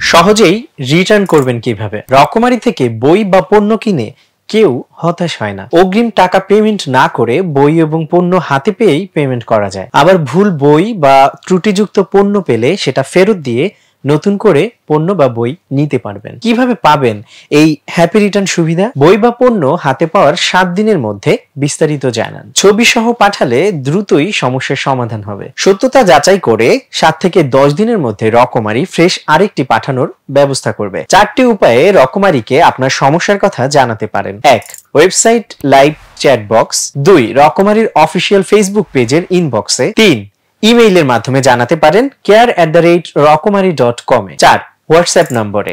সহজেই রিটার্ন করবেন কিভাবে? রকমারি থেকে বই বা পণ্য কিনে কেউ হতাশ হয় না। অগ্রিম টাকা পেমেন্ট না করে বই এবং পণ্য হাতে পেয়েই পেমেন্ট করা যায়। আবার ভুল বই বা ত্রুটিযুক্ত পণ্য পেলে সেটা ফেরত দিয়ে নতুন করে পণ্য বা বই নিতে পারবেন। কিভাবে পাবেন এই হ্যাপি রিটার্ন সুবিধা? বই বা পণ্য হাতে পাওয়ার 7 দিনের মধ্যে বিস্তারিত জানান। ছবি সহ পাঠালে দ্রুতই সমস্যার সমাধান হবে। সত্যতা যাচাই করে 7 থেকে 10 দিনের মধ্যে রকমারি ফ্রেশ আরেকটি পাঠানোর ব্যবস্থা করবে। 4টি উপায়ে রকমারিকে আপনার সমস্যার কথা জানাতে পারেন। 1. Website live chat box. 2. রকমারির অফিসিয়াল ফেসবুক পেজের ইনবক্সে। 3. ইমেইলের মাধ্যমে জানাতে পারেন care@rokomari.com এ। 4. হোয়াটসঅ্যাপ নম্বরে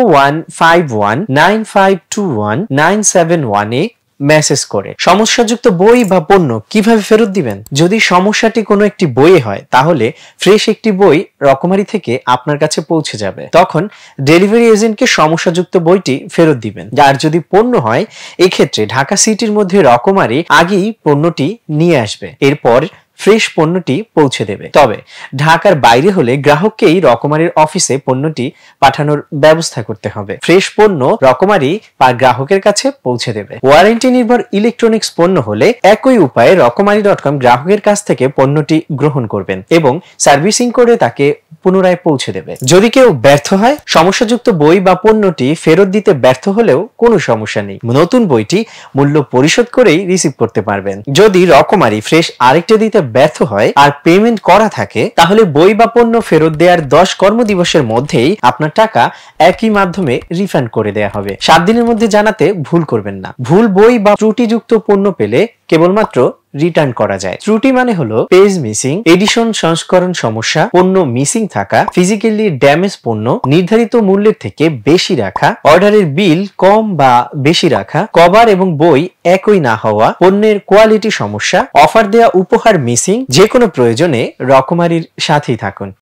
0151952197 এ মেসেজ করে। সমস্যাযুক্ত বই বা পণ্য কিভাবে ফেরত দিবেন? যদি সমস্যাটি কোনো একটি বইয়ে হয় তাহলে ফ্রেশ একটি বই রকমারি থেকে আপনার কাছে পৌঁছে যাবে। তখন ডেলিভারি এজেন্টকে সমস্যাযুক্ত বইটি ফেরত দিবেন। আর যদি পণ্য হয় এক্ষেত্রে ঢাকা সিটির মধ্যে রকমারি আগেই পণ্যটি নিয়ে আসবে, এরপর ফ্রেশ পণ্যটি পৌঁছে দেবে। তবে ঢাকার বাইরে হলে গ্রাহককেই রকমারির অফিসে পণ্যটি পাঠানোর ব্যবস্থা করতে হবে। ফ্রেশ পণ্য রকমারি বা গ্রাহকের কাছে পৌঁছে দেবে। ওয়ারেন্টি নির্ভর ইলেকট্রনিক্স পণ্য হলে একই উপায়ে রকমারি.com গ্রাহকের কাছ থেকে পণ্যটি গ্রহণ করবেন এবং সার্ভিসিং করে তাকে পুনরায় পৌঁছে দেবে। যদি কেউ ব্যর্থ হয়, সমস্যাযুক্ত বই বা পণ্যটি ফেরত দিতে ব্যর্থ হলেও কোনো সমস্যা নেই। নতুন বইটি মূল্য পরিশোধ করেই রিসিভ করতে পারবেন। যদি রকমারি ফ্রেশ আরেকটা দিতে ব্যর্থ হয় আর পেমেন্ট করা থাকে তাহলে বই বা পণ্য ফেরত দেওয়ার 10 কর্মদিবসের মধ্যেই আপনার টাকা একই মাধ্যমে রিফান্ড করে দেয়া হবে। 7 দিনের মধ্যে জানাতে ভুল করবেন না। ভুল বই বা ত্রুটিযুক্ত পণ্য পেলে কেবলমাত্র রিটার্ন করা যায়। ত্রুটি মানে হলো পেজ মিসিং, এডিশন সংস্করণ সমস্যা, পণ্য মিসিং থাকা, ফিজিক্যালি ড্যামেজ পণ্য, নির্ধারিত মূল্যের থেকে বেশি রাখা, অর্ডারের বিল কম বা বেশি রাখা, কভার এবং বই একই না হওয়া, পণ্যের কোয়ালিটি সমস্যা, অফার দেয়া উপহার মিসিং। যে কোনো প্রয়োজনে রকমারির সাথেই থাকুন।